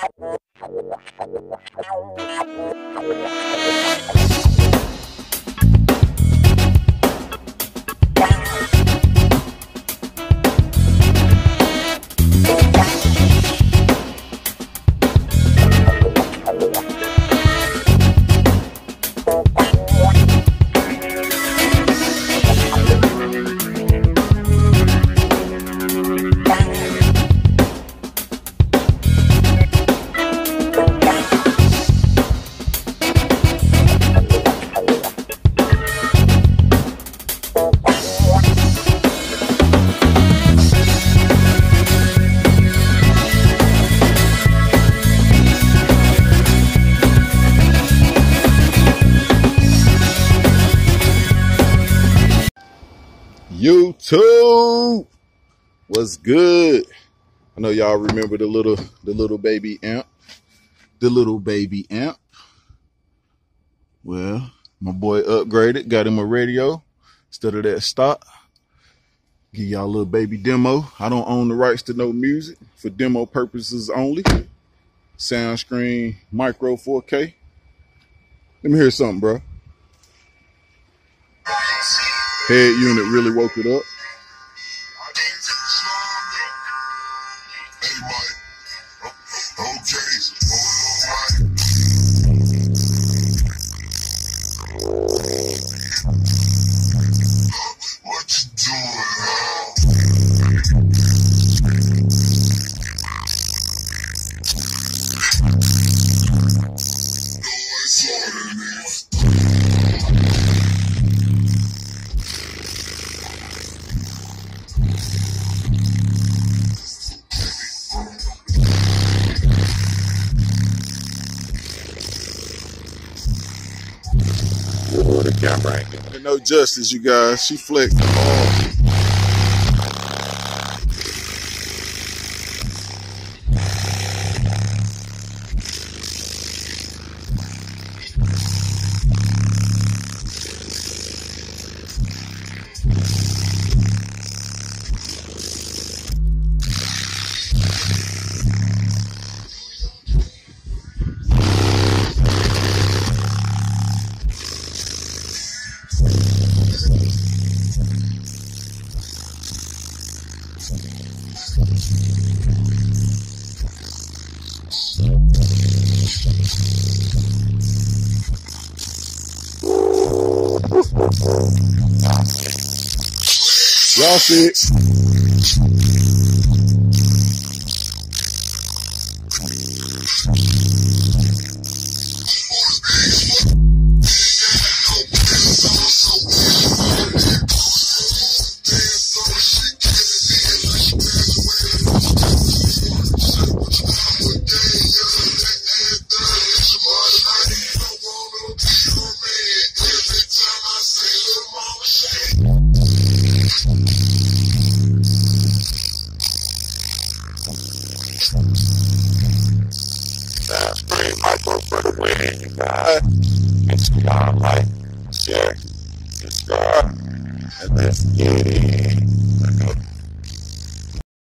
YouTube, what's good? I know y'all remember the little baby amp. Well, my boy upgraded, got him a radio instead of that stock. Give y'all a little baby demo. I don't own the rights to no music, for demo purposes only. Soundstream micro 4K. Let me hear something, bro. Head unit really woke it up. And no justice, you guys. She flicked hard. Y'all see it. Soundstream micro for the win, you guys. Make sure y'all like, share, subscribe, and let's get it.